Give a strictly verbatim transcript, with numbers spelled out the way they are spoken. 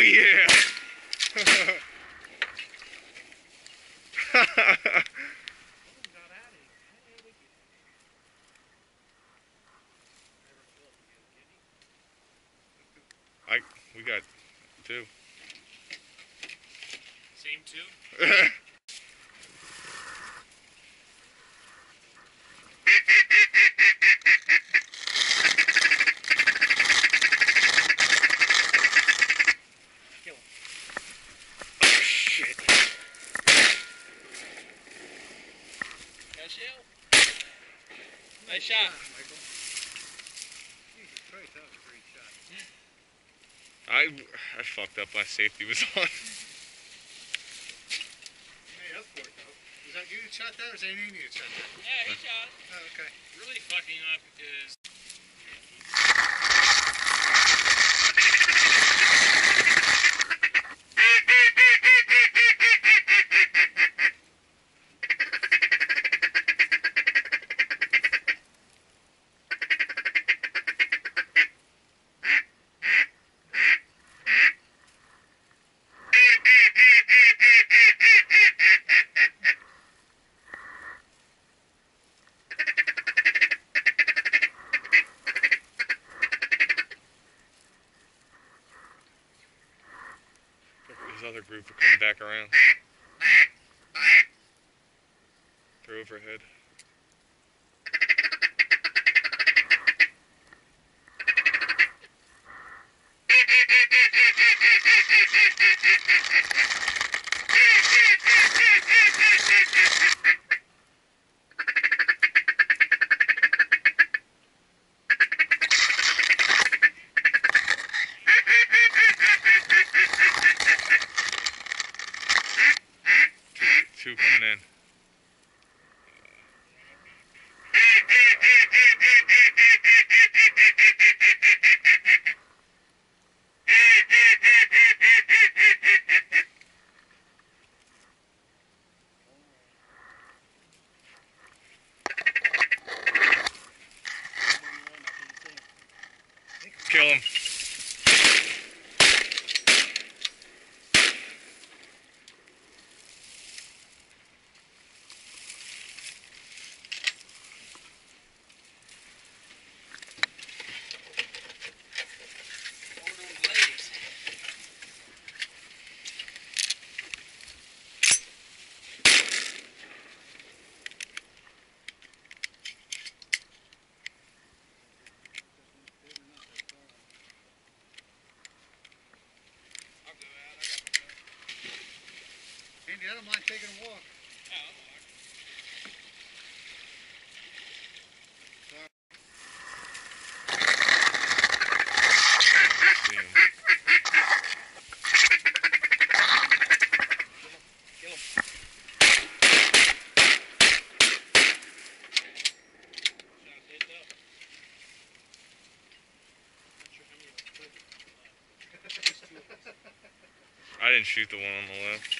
yeah! I we got two. Same two? Kill him. Oh shit. Got shell? Nice shot, Michael. Jesus Christ, that was a great shot. I I fucked up. My safety was on. You made up for it though. Was that you that shot that, or is that Andy that shot that? Yeah, he shot. Oh, okay. Really fucking up is... His other group are coming back around. They're overhead. Two coming in. Kill him. Andy, I don't mind taking a walk. I didn't shoot the one on the left.